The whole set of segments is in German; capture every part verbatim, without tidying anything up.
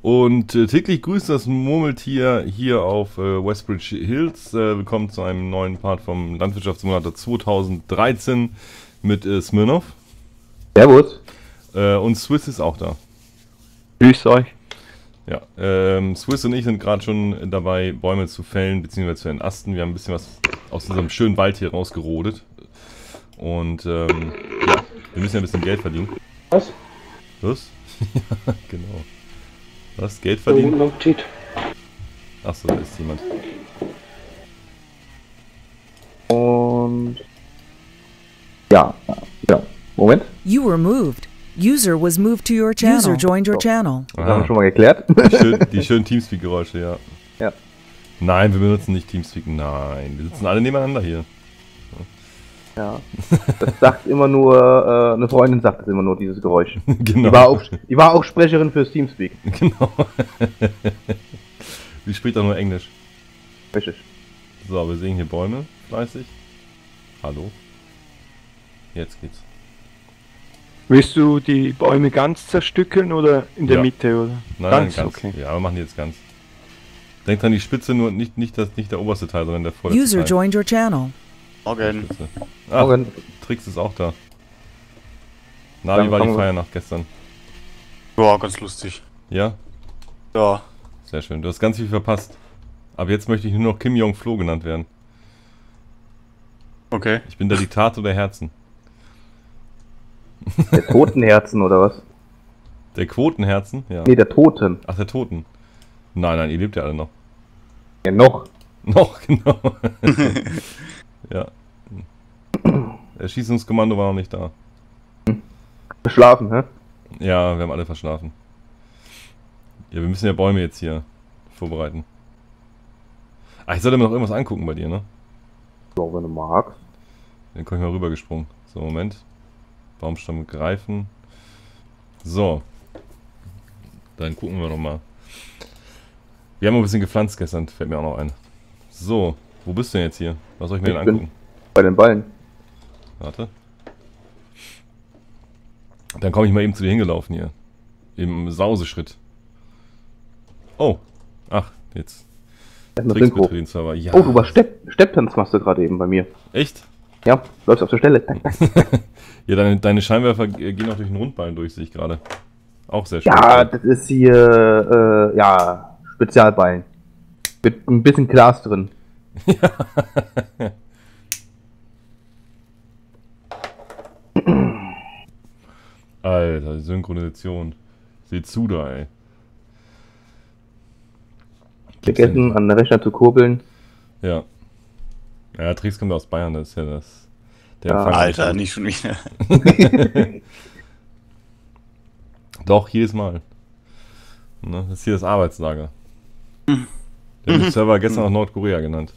Und äh, täglich grüßt das Murmeltier hier auf äh, Westbridge Hills. Äh, willkommen zu einem neuen Part vom Landwirtschaftssimulator zweitausenddreizehn mit äh, Smirnov. Servus. Äh, und Swiss ist auch da. Grüß euch. Ja, ähm, Swiss und ich sind gerade schon dabei, Bäume zu fällen bzw. zu entasten. Wir haben ein bisschen was aus unserem schönen Wald hier rausgerodet. Und ähm, ja, wir müssen ja ein bisschen Geld verdienen. Was? Was? Ja, genau. Was? Geld verdienen? Achso, da ist jemand. Und... Ja, ja. Moment. You were moved. User was moved to your channel. User joined your channel. Das haben wir schon mal geklärt. Die, schön, die schönen Teamspeak-Geräusche, ja. Ja. Nein, wir benutzen nicht Teamspeak. Nein, wir sitzen alle nebeneinander hier. Ja. Das sagt immer nur, äh, eine Freundin sagt das immer nur, dieses Geräusch. Genau. Die war auch, die war auch Sprecherin fürs Teamspeak. Genau. Die spricht auch nur Englisch. Richtig. So, wir sehen hier Bäume, fleißig. Hallo. Jetzt geht's. Willst du die Bäume ganz zerstückeln oder in der Ja. Mitte? Oder? Nein, Ganz? nein, ganz. Okay. Ja, wir machen die jetzt ganz. Denkt an die Spitze, nur nicht, nicht, das, nicht der oberste Teil, sondern der vorderste User Teil. joined your channel. Morgen. Spitze. Ah, Morgen. Trix ist auch da. Na, Dann wie war die fangen wir- Feier nach gestern? Ja, ganz lustig. Ja? Ja. Sehr schön. Du hast ganz viel verpasst. Aber jetzt möchte ich nur noch Kim Jong-Flo genannt werden. Okay. Ich bin der Diktator der Herzen. Der Totenherzen oder was? Der Quotenherzen? Ja. Nee, der Toten. Ach, der Toten. Nein, nein, ihr lebt ja alle noch. Ja, noch. Noch, genau. Ja. Erschießungskommando war noch nicht da. Geschlafen, hä? Ja, wir haben alle verschlafen. Ja, wir müssen ja Bäume jetzt hier vorbereiten. Ah, ich sollte mir noch irgendwas angucken bei dir, ne? So, wenn du magst. Dann komme ich mal rübergesprungen. So, Moment. Baumstamm greifen. So. Dann gucken wir noch mal. Wir haben ein bisschen gepflanzt gestern, fällt mir auch noch ein. So, wo bist du denn jetzt hier? Was soll ich mir Ich denn bin- angucken? Bei den Ballen. Warte. Dann komme ich mal eben zu dir hingelaufen hier. Im Sauseschritt. Oh. Ach, jetzt. Erstmal Tricks Synchro. bitte den Server. Ja. Oh, du warst Stepp Stepptanz machst du gerade eben bei mir. Echt? Ja, läufst auf der Stelle. Tak, tak. Ja, deine, deine Scheinwerfer äh, gehen auch durch den Rundballen durch, sehe ich gerade. Auch sehr schön. Ja, das ist hier, äh, ja, Spezialballen. Mit ein bisschen Glas drin. Alter, die Synchronisation. Seht zu da, ey. Gibt's ja Vergessen, nicht. an den Rechner zu kurbeln. Ja. Ja, Tricks kommt aus Bayern, das ist ja das. Der Ja. Empfang Alter, gut. nicht schon wieder. Doch, jedes Mal. Ne, das ist hier das Arbeitslager. Der hat den Server gestern auch Nordkorea genannt.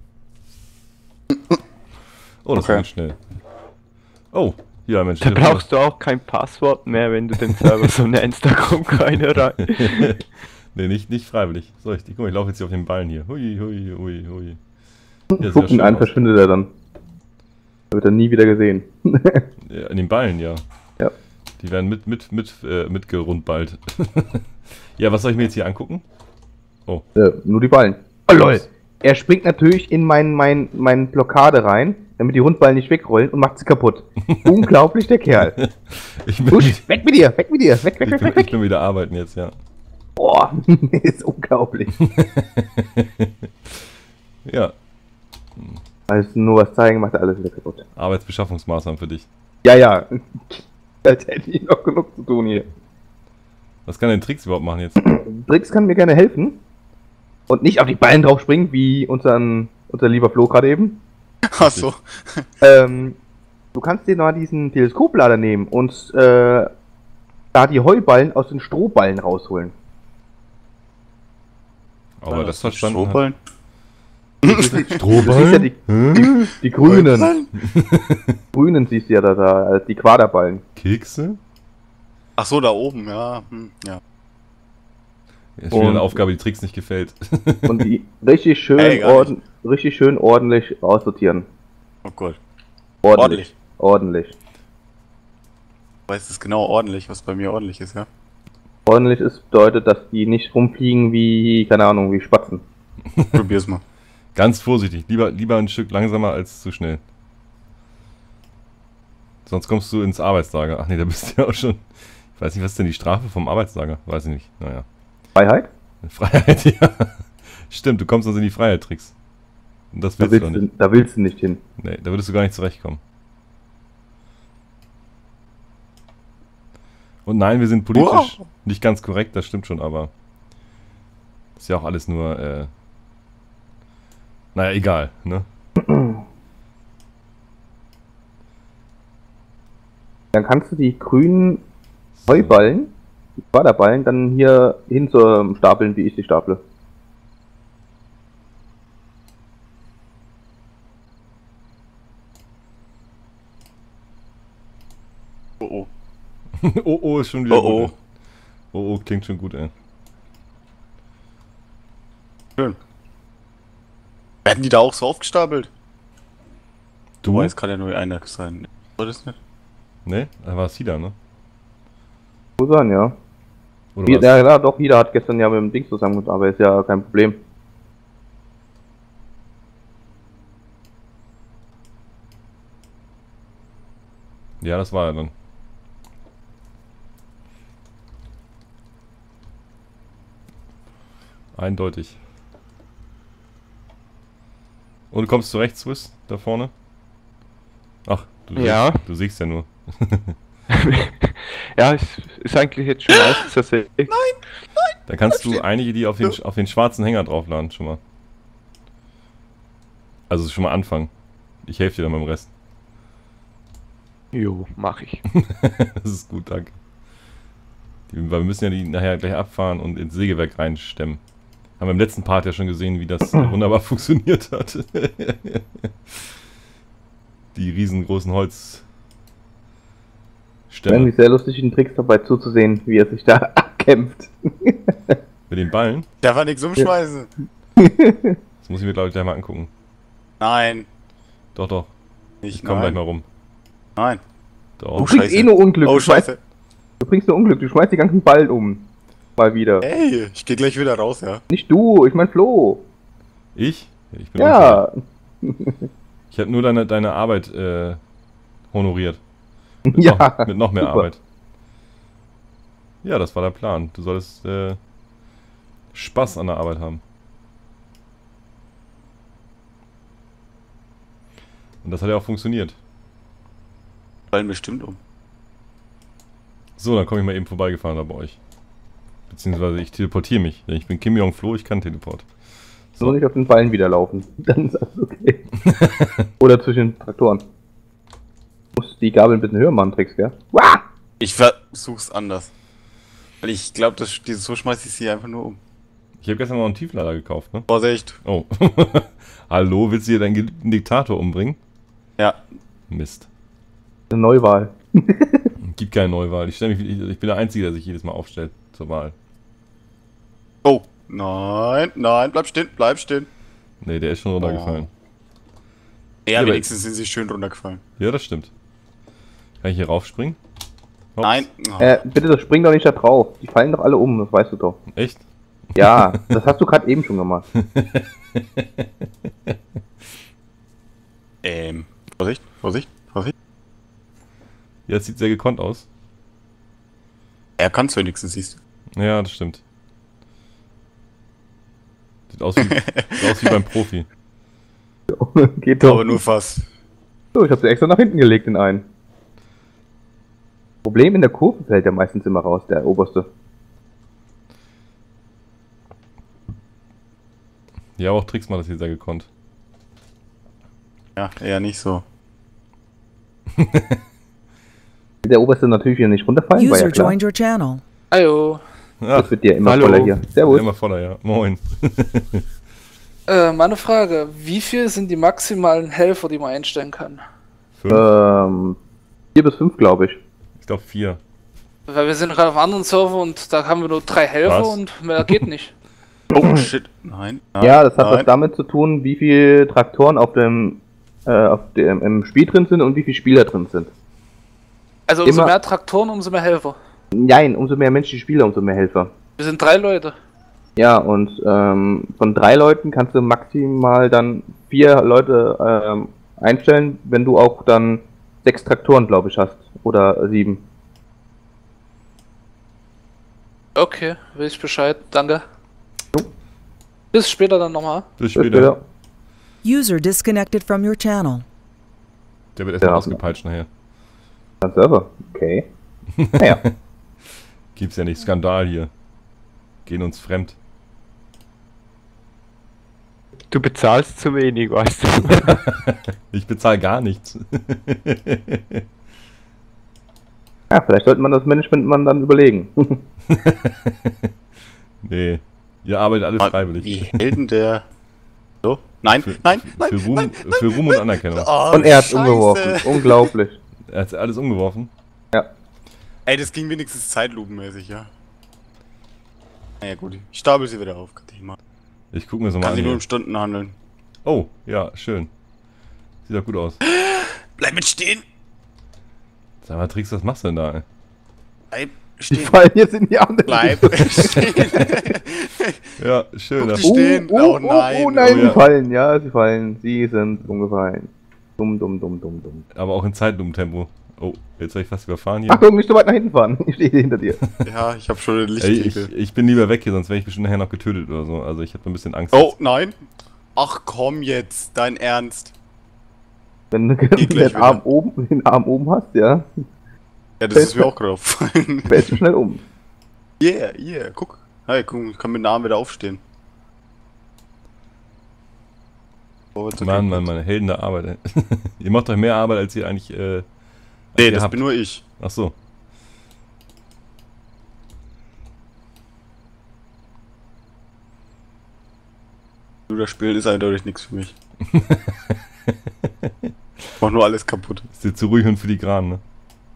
Oh, das Okay. geht schnell. Oh, ja Mensch. Da brauchst du auch kein Passwort mehr, wenn du den Server so nennst, da kommt keiner rein. Nee, nicht, nicht freiwillig. So, ich, guck mal, ich laufe jetzt hier auf den Ballen hier. Hui, hui, hui, hui. Ja, Guck ihn an, verschwindet er dann. Da wird er nie wieder gesehen. Ja, in den Ballen, ja. Ja. Die werden mit, mit, mit, äh, mitgerundballt. Ja, was soll ich mir jetzt hier angucken? Äh, nur die Ballen. Oh lol. Er springt natürlich in mein, mein, mein Blockade rein, damit die Rundballen nicht wegrollen und macht sie kaputt. Unglaublich, der Kerl. Ich bin, Husch, weg mit dir, weg mit dir, weg, weg, ich, weg, bin, weg, ich weg. bin wieder arbeiten jetzt, ja. Boah, ist unglaublich. Ja, Also nur was zeigen, macht er alles wieder kaputt. Arbeitsbeschaffungsmaßnahmen für dich. Ja, ja. Als hätte ich noch genug zu tun hier. Was kann denn Tricks überhaupt machen jetzt? Drix kann mir gerne helfen. Und nicht auf die Ballen drauf springen, wie unseren, unser lieber Flo gerade eben. Ach so. Ähm, du kannst dir mal diesen Teleskoplader nehmen und äh, da die Heuballen aus den Strohballen rausholen. Aber das verstanden hat. Strohballen? Du siehst ja die, die, die grünen. grünen siehst du ja da, da als die Quaderballen. Kekse? Ach so, da oben, ja. Hm, ja. Ist wieder eine Und- Aufgabe, die Tricks nicht gefällt. Und die richtig schön, Ey, gar orden, richtig schön ordentlich aussortieren. Oh Gott. Ordentlich. Ordentlich. Du weißt es genau ordentlich, was bei mir ordentlich ist, ja? Ordentlich ist bedeutet, dass die nicht rumfliegen wie, keine Ahnung, wie Spatzen. Probier's mal. Ganz vorsichtig. Lieber, lieber ein Stück langsamer als zu schnell. Sonst kommst du ins Arbeitslager. Ach nee, da bist du ja auch schon. Ich weiß nicht, was ist denn die Strafe vom Arbeitslager? Weiß ich nicht. Naja. Freiheit? Freiheit, ja. Stimmt, du kommst sonst in die Freiheit, Tricks. Und das Da willst du willst, doch du, nicht. da willst du nicht hin. Nee, da würdest du gar nicht zurechtkommen. Und nein, wir sind politisch Wow. nicht ganz korrekt, das stimmt schon, aber ist ja auch alles nur, äh, naja, egal, ne? Dann kannst du die grünen Heuballen, die Quaderballen, dann hier hin zur Stapeln, wie ich sie staple. Oh oh. oh, oh, ist schon wieder Oh, oh. gut. ey. Oh, oh, klingt schon gut, ey. Schön. Werden die da auch so aufgestapelt? Du? Wobei, es kann ja nur einer sein. Soll das nicht? Ne? Da war es Hida, ne? Muss sein, ja. Oder Ja, war's- ja, doch, jeder hat gestern ja mit dem Ding zusammengearbeitet, ist ja kein Problem. Ja, das war er dann. Eindeutig. Und du kommst zurecht, Swiss, da vorne? Ach, du, Ja. siehst, du siehst ja nur. Ja, es ist eigentlich jetzt schon meistens tatsächlich. Da kannst du einige, die auf den, auf den schwarzen Hänger draufladen, schon mal. Also schon mal anfangen. Ich helfe dir dann beim Rest. Jo, mach ich. Das ist gut, danke. Die, weil wir müssen ja die nachher gleich abfahren und ins Sägewerk reinstemmen. Haben wir im letzten Part ja schon gesehen, wie das wunderbar funktioniert hat. Die riesengroßen Holzstämme. Irgendwie sehr lustig, den Tricks dabei zuzusehen, wie er sich da abkämpft. Mit den Ballen. Darf er nichts umschmeißen? Das muss ich mir, glaube ich, gleich mal angucken. Nein. Doch, doch. Nicht, Ich komme gleich nein. mal rum. Nein. Du Doch. bringst Scheiße. eh nur Unglück. Oh, du, schmeißt, scheiße. du bringst nur Unglück, du schmeißt die ganzen Ballen um. Mal wieder. Ey, ich geh gleich wieder raus, ja. Nicht du, ich mein Flo. Ich? Ich bin Ja. unfair. Ich habe nur deine, deine Arbeit äh, honoriert. Mit, Ja, noch, mit noch mehr super. Arbeit. Ja, das war der Plan. Du solltest äh, Spaß an der Arbeit haben. Und das hat ja auch funktioniert. Fallen bestimmt um. So, dann komme ich mal eben vorbeigefahren da bei euch. Beziehungsweise ich teleportiere mich. Denn ich bin Kim Jong Flo, ich kann Teleport. Nur nicht auf den Ballen wieder laufen. Dann ist alles okay. Oder zwischen den Traktoren. Du musst die Gabel ein bisschen höher machen, Tricks, gell? Wah! Ich versuch's anders. Weil ich glaube, dass dieses so schmeiß ich sie einfach nur um. Ich habe gestern noch einen Tieflader gekauft, ne? Vorsicht. Oh. Hallo, willst du hier deinen geliebten Diktator umbringen? Ja. Mist. Eine Neuwahl. Gibt keine Neuwahl. Ich, stell mich, ich, ich bin der Einzige, der sich jedes Mal aufstellt zur Wahl. Oh. Nein, nein, bleib stehen, bleib stehen. Ne, der ist schon runtergefallen. Ja, Ja, aber- wenigstens sind sie schön runtergefallen. Ja, das stimmt. Kann ich hier raufspringen? Hops. Nein. Oh. Äh, bitte spring doch nicht da drauf. Die fallen doch alle um, das weißt du doch. Echt? Ja, das hast du gerade eben schon gemacht. Ähm. Vorsicht, Vorsicht, Vorsicht. Ja, das sieht sehr gekonnt aus. Er kann's wenigstens, siehst du. Ja, das stimmt. Sieht aus wie, sieht aus wie beim Profi. Geht doch. Aber nur fast. So, ich hab sie extra nach hinten gelegt, den einen. Problem in der Kurve fällt ja meistens immer raus, der oberste. Ja, aber auch Tricks macht das hier sehr gekonnt. Ja, eher nicht so. Der oberste natürlich wieder nicht runterfallen, war ja User klar. joined your channel. Hallo. Ach, Das wird dir immer Hallo. voller hier. Servus. immer voller, ja. Moin. Äh, meine Frage, wie viel sind die maximalen Helfer, die man einstellen kann? Fünf. Ähm, vier bis fünf, glaube ich. Ich glaube vier. Weil wir sind gerade auf einem anderen Server und da haben wir nur drei Helfer Was? und mehr geht nicht. Oh shit. Nein. nein Ja, das hat nein. was damit zu tun, wie viele Traktoren auf dem, äh, auf dem im Spiel drin sind und wie viele Spieler drin sind. Also umso Immer- mehr Traktoren, umso mehr Helfer. Nein, umso mehr menschliche Spieler, umso mehr Helfer. Wir sind drei Leute. Ja, und ähm, von drei Leuten kannst du maximal dann vier Leute ähm, einstellen, wenn du auch dann sechs Traktoren, glaube ich, hast. Oder sieben. Okay, weiß ich Bescheid. Danke. Bis später dann nochmal. Bis Bis später. später. User disconnected from your channel. Der wird erstmal Ja. ausgepeitscht nachher. Dann Server. Okay. Naja. Gibt's ja nicht. Skandal hier. Gehen uns fremd. Du bezahlst zu wenig, weißt du. Ich bezahle gar nichts. Ja, vielleicht sollte man das Management mal dann überlegen. Nee. Ihr arbeitet alles Mann, freiwillig. Wie Helden der... So? Nein, Für, nein, für, nein, für, Ruhm, nein, für Ruhm und Anerkennung. Oh, Und er hat Scheiße. umgeworfen. Unglaublich. Er hat alles umgeworfen. Ja. Ey, das ging wenigstens zeitlupenmäßig, ja. Naja gut, ich stapel sie wieder auf. Kann ich mal. Ich guck mir so mal Kann an. sie nur Hier. in Stunden handeln. Oh, ja, schön. Sieht doch gut aus. Bleib mit stehen! Sag mal, Tricks, was machst du denn da, ey? Bleib Die stehen! fallen jetzt in die andere. Bleib stehen! Ja, schön. Guck Das, dich- Oh, stehen. oh, Oh oh, nein. oh nein, Oh sie ja. fallen. Ja, sie fallen. Sie sind umgefallen. Dumm, dumm, dumm, dumm, dumm. aber auch in Zeitlupentempo. Oh, jetzt hab ich fast überfahren hier. Achtung, nicht so weit nach hinten fahren. Ich stehe hinter dir. Ja, ich hab schon eine Ey, ich, Lichtkegel. ich bin lieber weg hier, sonst wäre ich bestimmt nachher noch getötet oder so. Also ich habe ein bisschen Angst. Oh, nein! Ach komm jetzt, dein Ernst. Wenn du gleich den wieder. Arm, oben, den Arm oben hast, ja, Ja, das ist mir auch gerade aufgefallen. fällst du schnell um. Yeah, yeah, guck. Hey, guck, ich kann mit dem Arm wieder aufstehen. Oh, jetzt okay. Mann, Mann, meine Helden der Arbeit. Ey. Ihr macht euch mehr Arbeit, als ihr eigentlich. Äh, als Nee, ihr das habt. bin nur ich. Ach so. Nur das Spielen ist eindeutig nichts für mich. Ich mach nur alles kaputt. Ist dir zu ruhig und filigran, ne?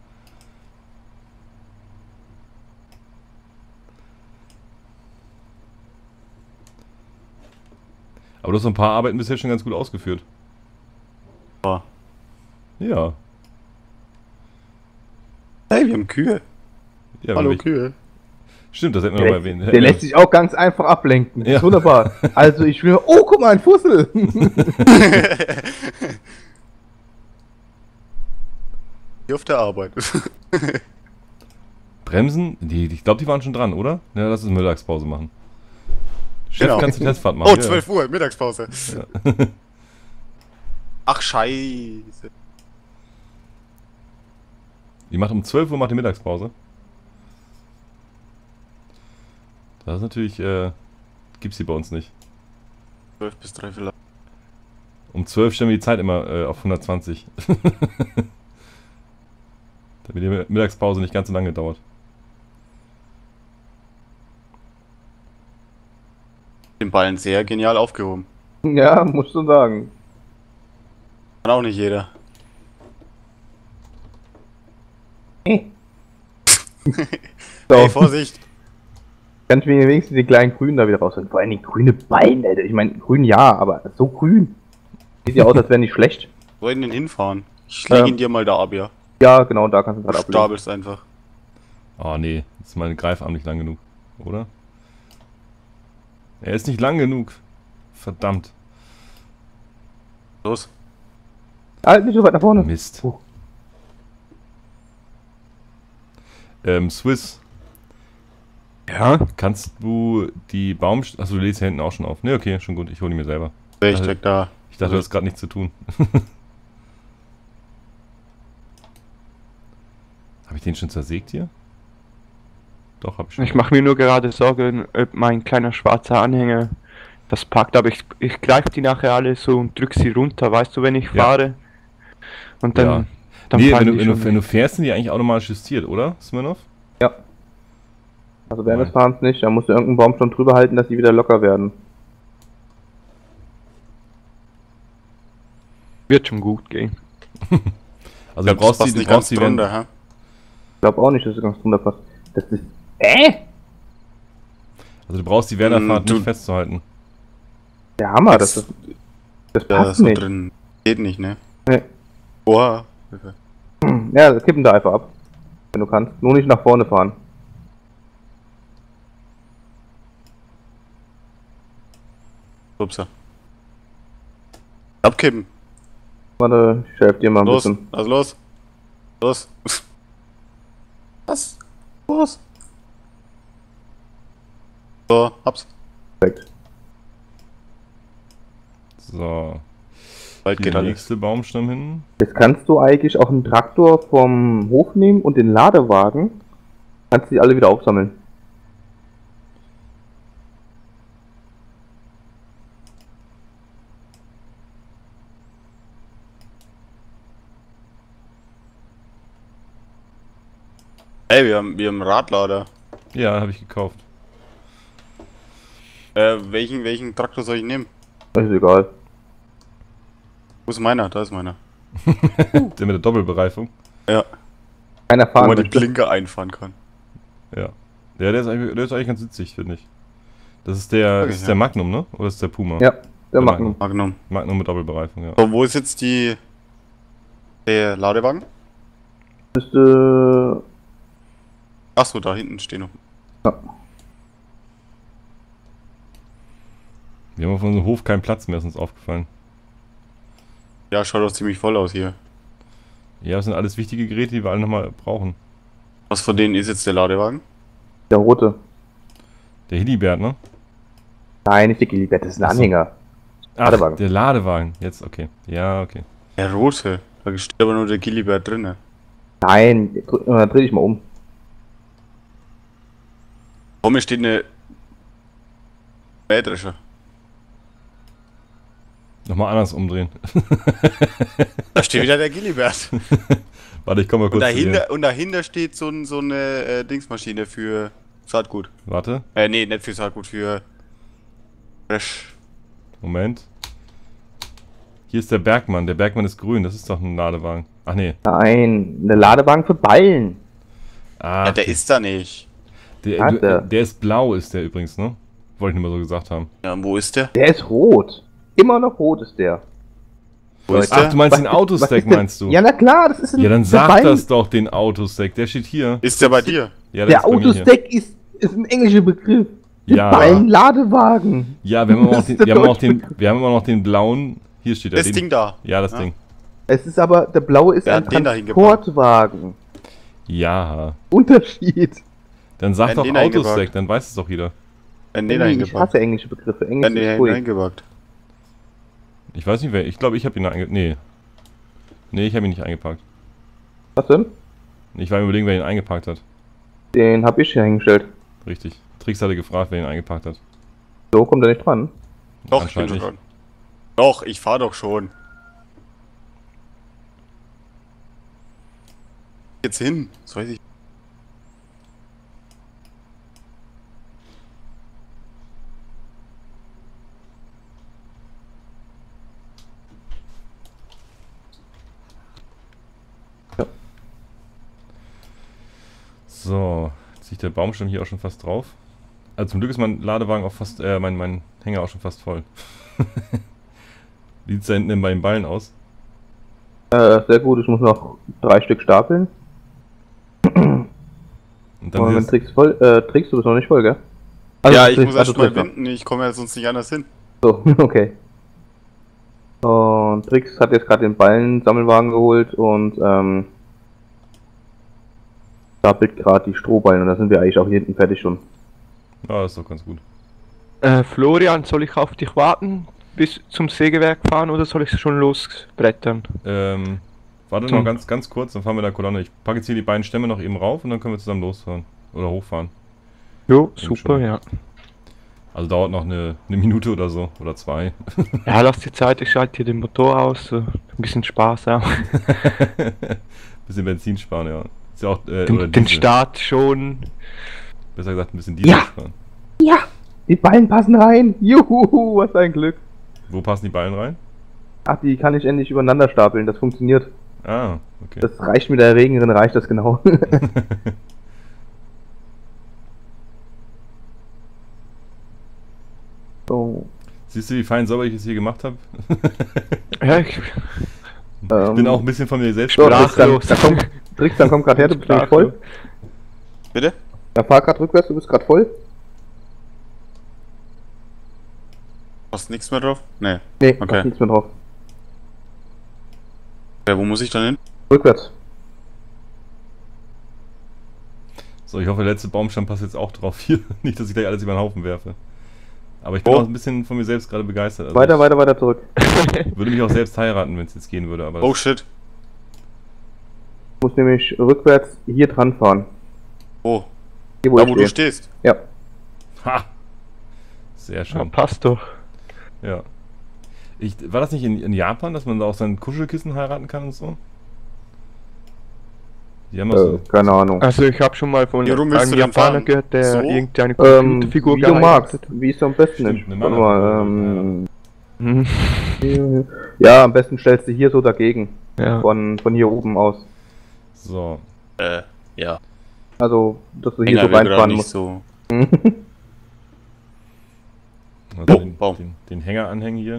Aber du hast so ein paar Arbeiten bisher schon ganz gut ausgeführt. Ja. Ja. Hey, wir haben Kühe. Ja, Hallo wenn wir- Kühe. Stimmt, das hätten wir noch Der, mal erwähnt. der lässt sich auch ganz einfach ablenken. Ja. Ist wunderbar. Also ich will. Oh, guck mal, ein Fussel. Hier auf der Arbeit. Bremsen? Die, ich glaube, die waren schon dran, oder? Ja, lass uns Mittagspause machen. Chef, Genau. kannst du Testfahrt machen? Oh, Ja. zwölf Uhr, Mittagspause. Ja. Ach, scheiße. Die macht um zwölf Uhr macht die Mittagspause. Das ist natürlich, äh, gibt's hier bei uns nicht. zwölf bis drei vielleicht. Um zwölf stellen wir die Zeit immer äh, auf hundertzwanzig. Damit die Mittagspause nicht ganz so lange dauert. Den Ballen sehr genial aufgehoben. Ja, musst du sagen. Kann auch nicht jeder. So, Hey, Vorsicht! kann ich mir wenigstens die kleinen Grünen da wieder rausholen. Vor allem die grüne Ballen, Alter. Ich meine, grün ja, aber so grün. Sieht ja aus, als wäre nicht schlecht. Wo denn hinfahren? Ich lege Ähm. ihn dir mal da ab, ja. Ja, genau, da kannst du gerade ablegen. Stapelst einfach. Oh nee, ist mein Greifarm nicht lang genug, oder? Er ist nicht lang genug. Verdammt. Los. Halt nicht so weit nach vorne. Mist. Oh. Ähm, Swiss, Ja, kannst du die Baum... Achso, du lädst hier hinten auch schon auf. Ne, okay, schon gut, ich hole die mir selber. Ich Also- check da. Ich dachte, du hast gerade nichts zu tun. Habe ich den schon zersägt hier? Doch, habe ich schon. ich mache mir nur gerade Sorgen, ob mein kleiner schwarzer Anhänger das packt, aber ich, ich greife die nachher alle so und drück sie runter, weißt du, wenn ich Ja. fahre. Und dann, Ja. dann Nee, fallen wenn du, die wenn, du, schon wenn du weg. fährst, sind die eigentlich automatisch justiert, oder, Smirnov? Ja. Also während Nein. des Fahrens nicht, da musst du irgendeinen Baum schon drüber halten, dass die wieder locker werden. Wird schon gut gehen. Also du Ich glaub, das brauchst die, passt du nicht brauchst ganz die, drunter, wenn, hä? Ich glaube auch nicht, dass es ganz drunter passt. Das ist. Äh? also du brauchst die Werderfahrt Mm, du- nicht festzuhalten. Der Hammer, das ist. Das Da passt so nicht. drin. Geht nicht, ne? Nee. Boah. Ja, kippen da einfach ab. Wenn du kannst. Nur nicht nach vorne fahren. Upsa. Abkippen. Warte, ich helfe dir mal ein Los, bisschen. also los. Los. Was? Los. So, hab's. Perfekt. So. Bald Hier geht der alles. nächste Baumstamm hin. Jetzt kannst du eigentlich auch einen Traktor vom Hof nehmen und den Ladewagen. Kannst die alle wieder aufsammeln. Ey, wir haben, wir haben einen Radlader. Ja, habe ich gekauft. Äh, welchen, welchen Traktor soll ich nehmen? Das ist egal. Wo ist meiner? Da ist meiner. Der mit der Doppelbereifung. Ja, Keiner wo fahren man die möchte. Blinker einfahren kann. Ja. Ja, der ist eigentlich, der ist eigentlich ganz witzig, finde ich. Das ist der, Okay, das ist ja. der Magnum, ne? Oder ist der Puma? Ja, der Der Magnum. Magnum. Magnum mit Doppelbereifung, ja. So, wo ist jetzt die... der Ladewagen? Müsste. Achso, da hinten stehen noch. Wir haben auf unserem Hof keinen Platz mehr, ist uns aufgefallen. Ja, schaut doch ziemlich voll aus hier. Ja, das sind alles wichtige Geräte, die wir alle nochmal brauchen. Was von denen ist jetzt der Ladewagen? Der rote. Der Hilibert, ne? Nein, nicht der Gilibert, das ist ein Ach so. Anhänger. Ach, Ladewagen. der Ladewagen. Jetzt, okay. Ja, okay. Der rote. Da steht aber nur der Gillibert drinne. Nein, dreh, dreh dich mal um. Vor mir steht eine Mähdrescher. Nochmal anders umdrehen. Da steht wieder der Gillibert. Warte, ich komme mal Und kurz zu dir. dahinter, und dahinter steht so, ein, so eine äh, Dingsmaschine für Saatgut. Warte, Äh, nee, nicht für Saatgut, für Fresh. Moment. Hier ist der Bergmann. Der Bergmann ist grün. Das ist doch ein Ladewagen. Ach nee. Nein, eine Ladewagen für Ballen. Ah, Ja, der okay. ist da nicht. der, Hat du, der. der ist blau, ist der übrigens, ne? Wollte ich nur mal so gesagt haben. Ja, wo ist der? Der ist rot. Immer noch rot ist der. Wo ist Ach, der? du meinst den Was Autostack, ist denn- meinst du? Ja, na klar, das ist ein Ja, dann für sag Ballen. das doch, den Autostack. Der steht hier. Ist der bei dir? Ja, Der ist bei mir hier. Autostack ist, ist ein englischer Begriff. Für Ja. Ballen-Ladewagen. Ja, wir haben, immer noch Das den, ist der wir, haben auch deutsche den, Begriff. wir haben immer noch den blauen. Hier steht er. Das den, Ding da. Ja, das Ja. Ding. Es ist aber, der blaue ist Wer ein hat den da hingebracht? Transportwagen. Ja. Unterschied. Dann sag Wer hat doch den da Autostack, hingebracht? dann weiß es doch jeder. Wenn den Nee, da ich hingepackt. hasse englische Begriffe. Englisch Wenn den ist da cool. eingepackt. Ich weiß nicht wer. Ich glaube, ich habe ihn da eingepackt. Nee. Nee, ich habe ihn nicht eingepackt. Was denn? Ich war mir überlegen, wer ihn eingepackt hat. Den hab ich hier hingestellt. Richtig. Trix hatte gefragt, wer ihn eingepackt hat. So kommt er nicht dran. Doch, ich bin Anscheinend schon nicht. dran. Doch, ich fahr doch schon. Jetzt hin. Das weiß ich. So, jetzt liegt der Baumstamm hier auch schon fast drauf. Also zum Glück ist mein Ladewagen auch fast, äh, mein, mein Hänger auch schon fast voll. Wie sieht's da hinten denn bei den Ballen aus? Äh, sehr gut, ich muss noch drei Stück stapeln. Und dann Und wenn dieses, Tricks voll, äh, Tricks, du bist noch nicht voll, gell? Also, Ja, du ich Tricks- muss ah, erst du mal Tricks noch. wenden. Ich komme ja sonst nicht anders hin. So, okay. Und Trix hat jetzt gerade den Ballensammelwagen geholt und ähm, stapelt gerade die Strohballen und da sind wir eigentlich auch hier hinten fertig schon. ja, das ist doch ganz gut. Äh, Florian, soll ich auf dich warten, bis zum Sägewerk fahren oder soll ich schon losbrettern? Ähm, warte Zum- noch ganz, ganz kurz, dann fahren wir in der Kolonne. Ich packe jetzt hier die beiden Stämme noch eben rauf und dann können wir zusammen losfahren. Oder hochfahren. Jo, Denk super, schon. ja. Also dauert noch eine, eine Minute oder so. Oder zwei. Ja, lass dir Zeit, ich schalte hier den Motor aus, so ein bisschen Spaß auch. Bisschen Benzin sparen, ja. Ist ja auch, äh, oder Den, den Diesel. Start schon. Besser gesagt, ein bisschen Diesel Ja. sparen. Ja! Die Ballen passen rein! Juhu, was ein Glück! Wo passen die Ballen rein? Ach, die kann ich endlich übereinander stapeln, das funktioniert. Ah, okay. Das reicht mit der Regenrinne, reicht das genau. So, Siehst du, wie fein sauber ich es hier gemacht habe? Ja, ich, Ich bin ähm, auch ein bisschen von mir selbst so, stolz. Trix, dann, sprachlos. dann komm, Trix, dann komm grad her, du bist nämlich voll. Bitte? Dann fahr grad rückwärts, du bist grad voll. Hast nichts mehr drauf? Nee. Nee, Okay. ist nichts mehr drauf. Ja, wo muss ich dann hin? Rückwärts. So, ich hoffe, der letzte Baumstamm passt jetzt auch drauf hier. Nicht, dass ich gleich alles über den Haufen werfe. Aber ich bin Oh. auch ein bisschen von mir selbst gerade begeistert. Also Weiter, ich weiter, weiter zurück. würde mich auch selbst heiraten, wenn es jetzt gehen würde. Aber Oh das- shit. Ich muss nämlich rückwärts hier dran fahren. Oh. Hier, wo Da ich wo du stehe. stehst. Ja. Ha! Sehr Ja, schön. passt doch. Ja. Ich, war das nicht in, in Japan, dass man da auch sein Kuschelkissen heiraten kann und so? Die haben doch Äh, so. keine Ahnung. Also ich habe schon mal von Wie rum willst einem du denn Japaner fahren? gehört, der So? irgendeine Ähm, Computerfigur wie du magst. geheiratet Wie es am besten Stimmt, ist. eine Warte mal, Männerfigur, ähm, hat. ja, am besten stellst du hier so dagegen. Ja. Von, von hier oben aus. So. Äh, ja. Also, dass du hier Hänger so will gerade reinfahren nicht musst. so. Also Oh, den, Baum. den, den Hänger anhängen hier.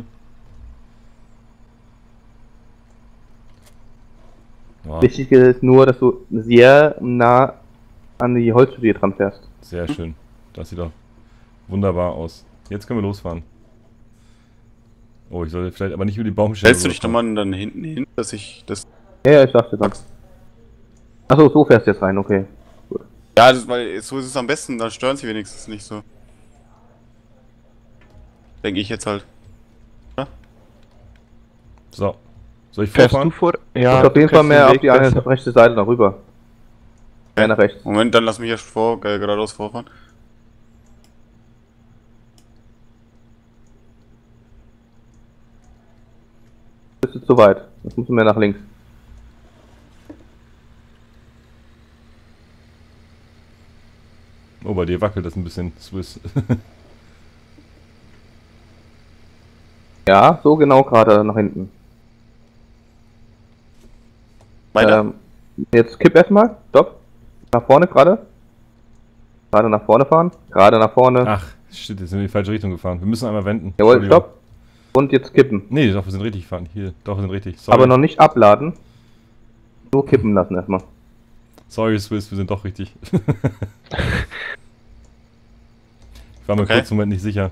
Ja, Wichtig ist nur, dass du sehr nah an die Holztür dran fährst. sehr schön. Das sieht doch wunderbar aus. Jetzt können wir losfahren. Oh, ich sollte vielleicht aber nicht über die Baumstämme. Stellst du dich doch mal dann hinten hin, dass ich das. Ja, ja, ich sag's dir dann. Achso, so fährst du jetzt rein, okay. Ja, das, weil so ist es am besten, dann stören sie wenigstens nicht so. Denke ich jetzt halt. So. Soll ich Fährst vorfahren? du vor? Du Ja, musst auf du jeden Fall kennst mehr den auf Weg die eine besser. rechte Seite noch rüber. Mehr nach rechts. Moment, dann lass mich erst vor, äh, geradeaus vorfahren. Bist du zu weit. Jetzt musst du mehr nach links. Oh, bei dir wackelt das ein bisschen, Swiss. Ja, so genau gerade nach hinten. Weiter. Ähm, jetzt kipp erstmal. Stopp. Nach vorne gerade. Gerade nach vorne fahren. Gerade nach vorne. Ach, shit, jetzt sind wir in die falsche Richtung gefahren. Wir müssen einmal wenden. Jawohl, Entschuldigung. stopp. Und jetzt kippen. Nee, doch, wir sind richtig gefahren. Hier, doch, wir sind richtig. Sorry. Aber noch nicht abladen. Nur kippen lassen erstmal. Sorry, Swiss, wir sind doch richtig. Ich war mir Okay. kurz im Moment nicht sicher.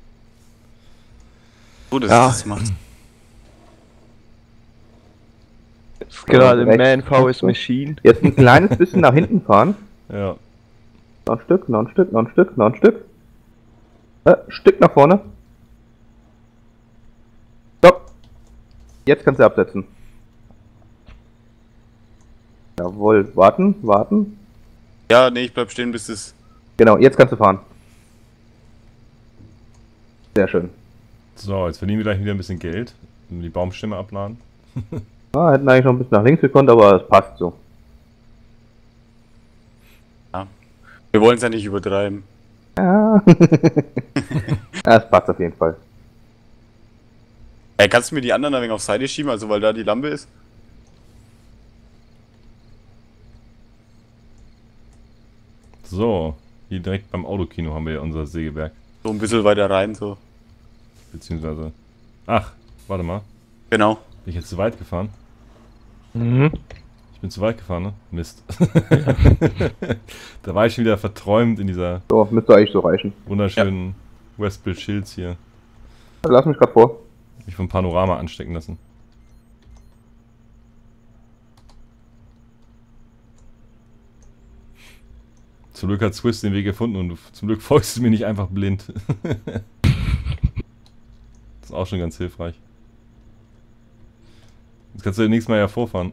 So, das Ja. das macht. Gerade Rechts. Man V S Machine. Jetzt ein kleines bisschen nach hinten fahren. Ja. Noch ein Stück, noch ein Stück, noch ein Stück, noch ein Stück. Äh, Stück nach vorne. Stopp. Jetzt kannst du absetzen. Jawohl, warten, warten. Ja, nee, ich bleib stehen, bis es. Genau, jetzt kannst du fahren. Sehr schön. So, jetzt verdienen wir gleich wieder ein bisschen Geld. Wenn wir die Baumstämme abladen. Ah, hätten eigentlich noch ein bisschen nach links gekonnt, aber es passt so. Wir wollen es ja nicht übertreiben. Ja. Ja, es passt auf jeden Fall. Ey, kannst du mir die anderen ein wenig auf Seite schieben, also weil da die Lampe ist? So, hier direkt beim Autokino haben wir ja unser Sägewerk. So ein bisschen weiter rein, so. Beziehungsweise. Ach, warte mal. Genau. Bin ich jetzt zu weit gefahren? Mhm. Ich bin zu weit gefahren, ne? Mist. Da war ich schon wieder verträumt in dieser So, müsste eigentlich so reichen. wunderschönen Westbridge Hills hier. Lass mich gerade vor. Mich vom Panorama anstecken lassen. Zum Glück hat Swiss den Weg gefunden und du, zum Glück folgst du mir nicht einfach blind. Das ist auch schon ganz hilfreich. Jetzt kannst du nächstes Mal ja vorfahren.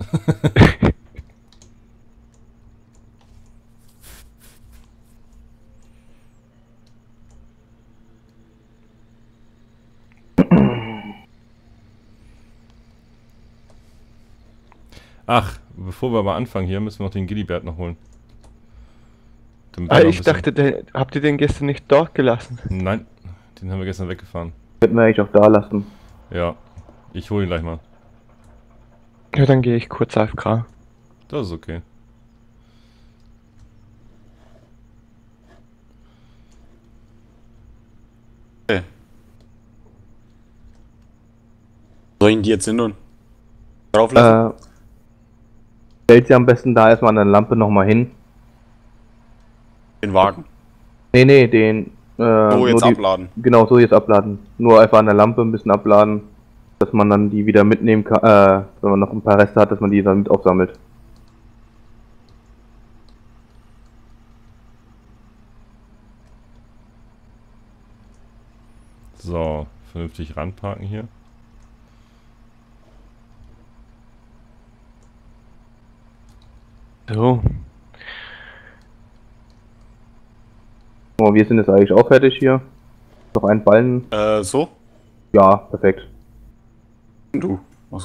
Ach, bevor wir aber anfangen hier, müssen wir noch den Gillibert noch holen. Damit wir Ah, noch ein ich bisschen- dachte, der, habt ihr den gestern nicht dort gelassen? Nein, den haben wir gestern weggefahren. Hätten wir eigentlich auch da lassen. Ja, ich hole ihn gleich mal. Ja, dann gehe ich kurz A F K. Das ist okay. Okay. Soll ich ihn die jetzt hin und drauf lassen? Äh, stellt sie am besten da erstmal an der Lampe nochmal hin. Den Wagen. Nee, nee, den, Äh, So, jetzt nur die, abladen. Genau, so jetzt abladen. Nur einfach an der Lampe ein bisschen abladen, dass man dann die wieder mitnehmen kann, äh, wenn man noch ein paar Reste hat, dass man die dann mit aufsammelt. So, vernünftig ranparken hier. So. Oh, wir sind jetzt eigentlich auch fertig hier. Noch ein Ballen. Äh, so? Ja, perfekt. Du. Achso.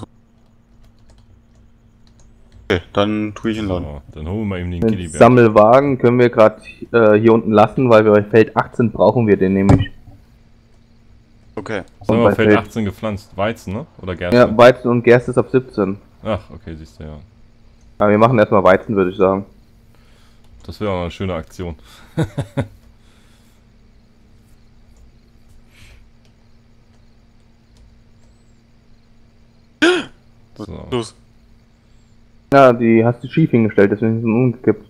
Okay, dann tue ich ihn laden. So, dann holen wir mal eben den Den Gillibert. Sammelwagen können wir gerade äh, hier unten lassen, weil wir bei Feld achtzehn brauchen wir den nämlich. Okay. Sagen Und wir bei Feld Feld- achtzehn gepflanzt. Weizen, ne? Oder Gerste? Ja, Weizen und Gerste ist auf siebzehn. Ach, okay, siehst du, ja. Aber wir machen erstmal Weizen, würde ich sagen. Das wäre auch eine schöne Aktion. So. Los. Ja, die hast du schief hingestellt, deswegen sind sie umgekippt.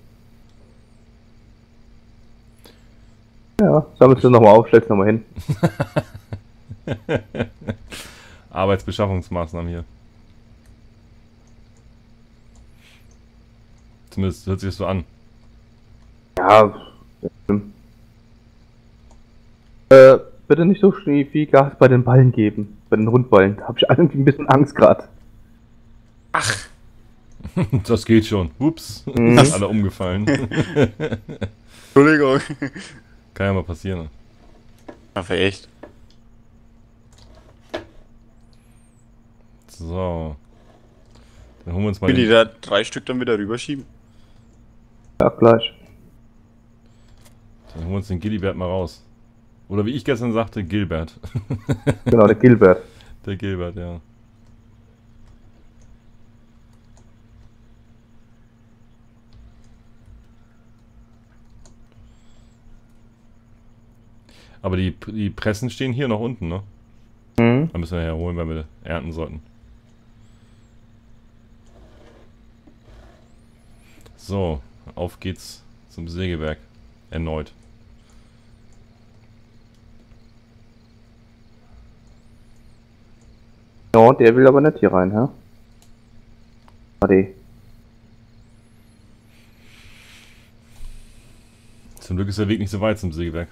Ja, sammelst du nochmal auf, stellst nochmal hin. Arbeitsbeschaffungsmaßnahmen hier. Zumindest hört sich das so an. Ja, stimmt. Äh, bitte nicht so schnell viel Gas bei den Ballen geben. Bei den Rundballen. Da habe ich irgendwie ein bisschen Angst gerade. Das geht schon. Ups. Mhm. Alle umgefallen. Entschuldigung. Kann ja mal passieren. Ja, für echt. So. Dann holen wir uns mal Will die den, da drei Stück dann wieder rüberschieben? Ja, gleich. dann holen wir uns den Gillibert mal raus. Oder wie ich gestern sagte, Gilbert. Genau, der Gilbert. Der Gilbert, ja. Aber die, die Pressen stehen hier noch unten, ne? Mhm. Da müssen wir ja holen, weil wir ernten sollten. So, auf geht's zum Sägewerk. Erneut. Ja, der will aber nicht hier rein, hä? Ade. Zum Glück ist der Weg nicht so weit zum Sägewerk.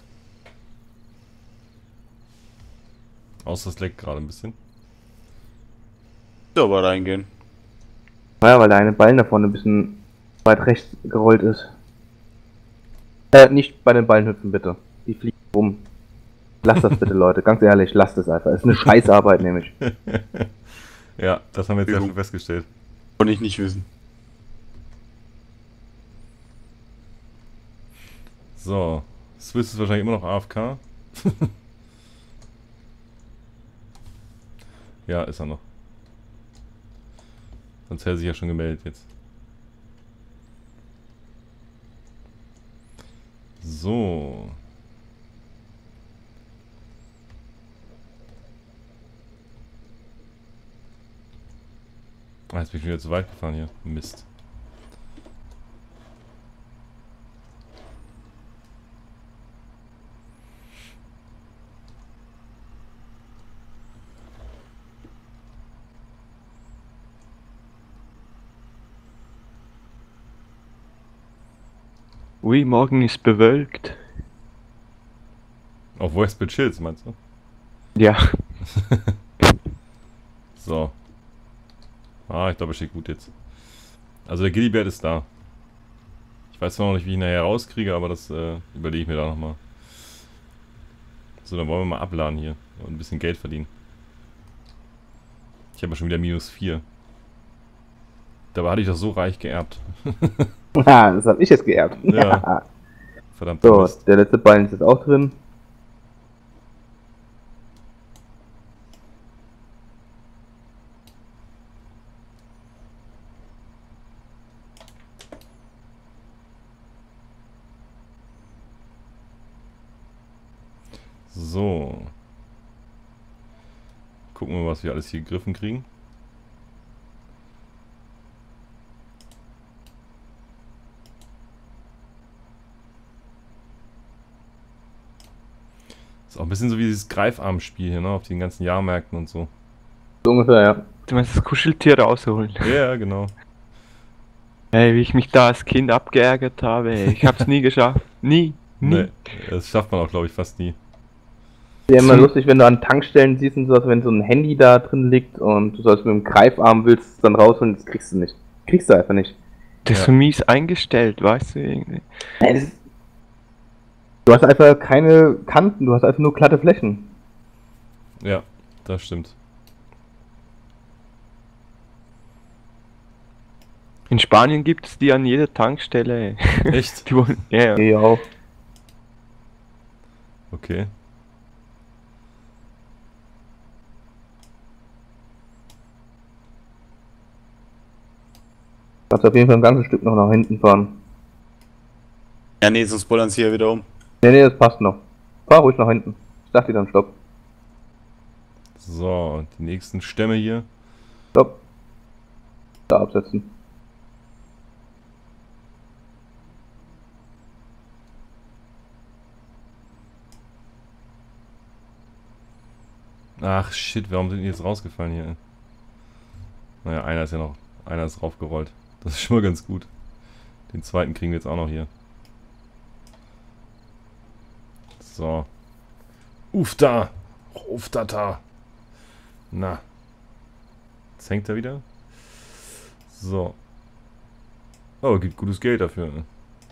Außer es leckt gerade ein bisschen. So, aber reingehen. Naja, weil der eine Ballen da vorne ein bisschen weit rechts gerollt ist. Äh, nicht bei den Ballen hüpfen, bitte. Die fliegen rum. Lasst das bitte, Leute. Ganz ehrlich, lasst es einfach. Es ist eine Scheißarbeit, nämlich. Ja, das haben wir jetzt ja Übung. schon festgestellt. Konnte ich nicht wissen. So, Swiss ist wahrscheinlich immer noch A F K. Ja, ist er noch. Sonst hätte er sich ja schon gemeldet jetzt. So. Ah, jetzt bin ich wieder zu weit gefahren hier. Mist. Ui, morgen ist bewölkt. Auf Westbridge Hills, meinst du? Ja. So. Ah, ich glaube, es steht gut jetzt. Also der Gillibert ist da. Ich weiß zwar noch nicht, wie ich ihn nachher rauskriege, aber das äh, überlege ich mir da nochmal. So, dann wollen wir mal abladen hier und ein bisschen Geld verdienen. Ich habe ja schon wieder minus vier. Dabei hatte ich das so reich geerbt. Ah, das habe ich jetzt geerbt. Ja. Verdammt. So, Mist. der letzte Ballen ist jetzt auch drin. So. Gucken wir, was wir alles hier gegriffen kriegen. Ist auch ein bisschen so wie dieses Greifarmspiel hier, ne? Auf den ganzen Jahrmärkten und so. So ungefähr, ja. Du meinst das Kuscheltier rausholen. Ja, genau. Ey, wie ich mich da als Kind abgeärgert habe, ey. Ich hab's nie geschafft. Nie. Nie. Nee, das schafft man auch, glaube ich, fast nie. Ist ja immer Hm. lustig, wenn du an Tankstellen siehst und sowas, wenn so ein Handy da drin liegt und du sollst mit dem Greifarm willst es dann rausholen, das kriegst du nicht. Kriegst du einfach nicht. Das ist Ja. so mies eingestellt, weißt du, irgendwie. Nein, das ist- Du hast einfach keine Kanten, du hast einfach nur glatte Flächen. Ja, das stimmt. In Spanien gibt es die an jeder Tankstelle, ey. Echt? Die wollen, ja, ja. Ja, auch. Okay. Kannst auf jeden Fall ein ganzes Stück noch nach hinten fahren. Ja, nee, sonst bollern sie ja wieder um. Nee, nee, das passt noch. Fahr ruhig nach hinten. Ich dachte dir dann Stopp. So, die nächsten Stämme hier. Stopp. Da absetzen. Ach shit, warum sind die jetzt rausgefallen hier? Naja, einer ist ja noch. Einer ist raufgerollt. Das ist schon mal ganz gut. Den zweiten kriegen wir jetzt auch noch hier. So. Uff da! Uff da da! Na. Jetzt hängt er wieder. So. Oh, gibt gutes Geld dafür. Ne?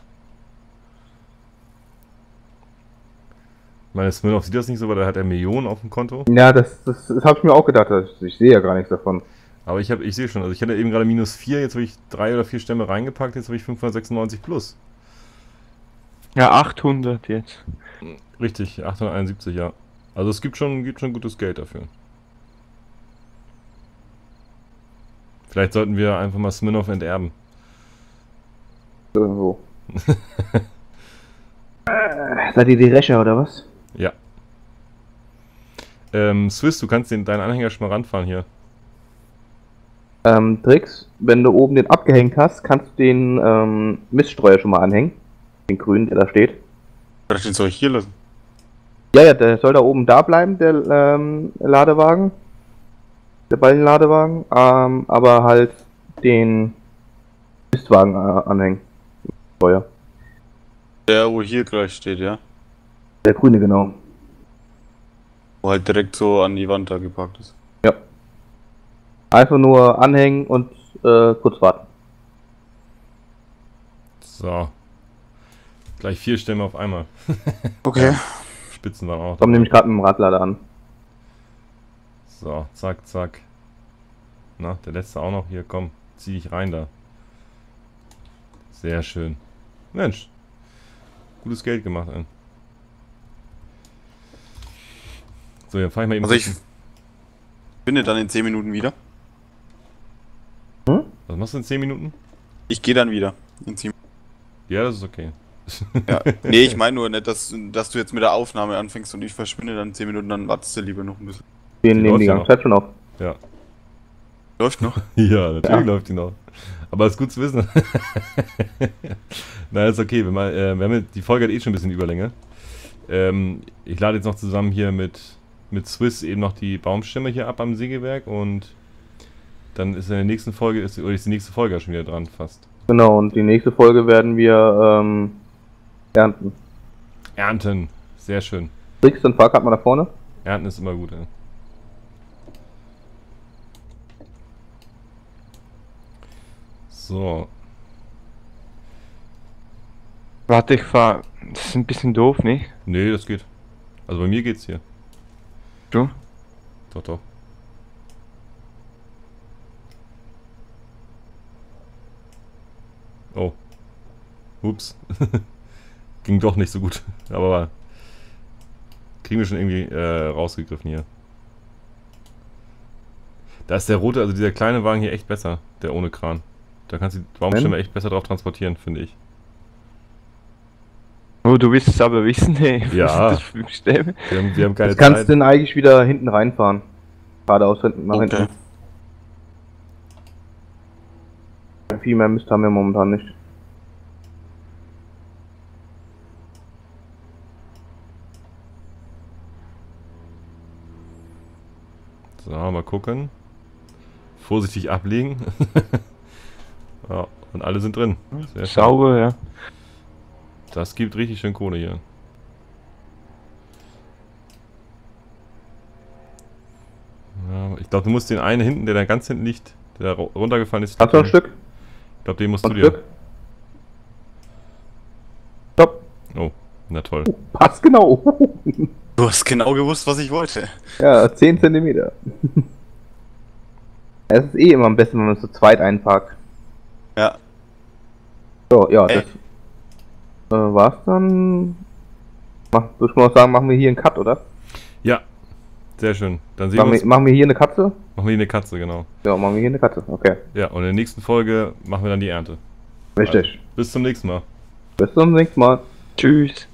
Meine Smirnoff sieht das nicht so, weil da hat er Millionen auf dem Konto. Ja, das, das, das habe ich mir auch gedacht. Ich, ich sehe ja gar nichts davon. Aber ich habe, ich sehe schon, also ich hatte eben gerade minus vier, jetzt habe ich drei oder vier Stämme reingepackt, jetzt habe ich fünfhundertsechsundneunzig plus. Ja, achthundert jetzt. Richtig, achthunderteinundsiebzig, ja. Also es gibt schon, gibt schon gutes Geld dafür. Vielleicht sollten wir einfach mal Smirnoff enterben. Irgendwo. äh, seid ihr die Rächer oder was? Ja. Ähm, Swiss, du kannst den, deinen Anhänger schon mal ranfahren hier. Ähm, Tricks, wenn du oben den abgehängt hast, kannst du den ähm, Miststreuer schon mal anhängen. Den grünen, der da steht. Ich dachte, den soll ich hier lassen. Ja, ja, der soll da oben da bleiben, der ähm, Ladewagen. Der Ballenladewagen. Ähm, aber halt den Mistwagen äh, anhängen. Steuer. Der, wo hier gleich steht, ja. Der grüne, genau. Wo halt direkt so an die Wand da gepackt ist. Ja. Einfach nur anhängen und äh, kurz warten. So. Gleich vier Stämme auf einmal. Okay. Spitzen waren auch. Kommt nämlich gerade mit dem Radlader an. So, zack, zack. Na, der letzte auch noch. Hier, komm, zieh dich rein da. Sehr schön. Mensch. Gutes Geld gemacht, ey. So, dann fahr ich mal eben. Also ich kurz- finde dann in zehn Minuten wieder. Was machst du in zehn Minuten? Ich gehe dann wieder. In zehn Ja, das ist okay. Ja. Nee, ich meine nur nicht, dass, dass du jetzt mit der Aufnahme anfängst und ich verschwinde dann in zehn Minuten, dann wartest du lieber noch ein bisschen. Wir Die nehmen läuft die ja ganze Zeit schon auf. Ja. Läuft noch? Ja, natürlich Ja. läuft die noch. Aber ist gut zu wissen. Na, ist okay. Wir, mal, äh, wir haben jetzt, die Folge hat eh schon ein bisschen Überlänge. Ähm, ich lade jetzt noch zusammen hier mit, mit Swiss eben noch die Baumstämme hier ab am Sägewerk und dann ist in der nächsten Folge, ist, oder ist die nächste Folge ja schon wieder dran fast. Genau, und die nächste Folge werden wir ähm, ernten. Ernten. Sehr schön. Tricks, dann Fahrrad mal nach vorne. Ernten ist immer gut, ey. So. Warte, ich fahr. Das ist ein bisschen doof, nicht? Nee, das geht. Also bei mir geht's hier. Du? Doch, doch. Oh. Ups. Ging doch nicht so gut. Aber kriegen wir schon irgendwie äh, rausgegriffen hier. Da ist der rote, also dieser kleine Wagen hier echt besser. Der ohne Kran. Da kannst du die Baumstämme echt besser drauf transportieren, finde ich. Oh, du willst es aber wissen, hey. Was Ja. sind das für Stämme? Wir haben, wir haben keine Jetzt kannst Zeit. du den eigentlich wieder hinten reinfahren. Geradeaus hinten nach Okay. hinten. Viel mehr Mist haben wir momentan nicht. So, mal gucken. Vorsichtig ablegen. Ja, und alle sind drin. Sehr schön. Sauber, ja. Das gibt richtig schön Kohle hier. Ja, ich glaube, du musst den einen hinten, der da ganz hinten liegt, der ru- runtergefallen ist. Hast du noch ein Stück? Ich glaube, den musst Noch du ein dir. Stück? Stopp. Oh, na toll. Passt genau. Du hast genau gewusst, was ich wollte. Ja, zehn Zentimeter. Es ist eh immer am besten, wenn man es zu zweit einpackt. Ja. So, ja, Ey. das äh, war's dann. Mach, würde ich mal sagen, machen wir hier einen Cut, oder? Ja, sehr schön. Dann sehen Machen wir uns. wir, machen wir hier eine Katze? Machen wir hier eine Katze, genau. Ja, machen wir hier eine Katze, okay. Ja, und in der nächsten Folge machen wir dann die Ernte. Richtig. Bis zum nächsten Mal. Bis zum nächsten Mal. Tschüss.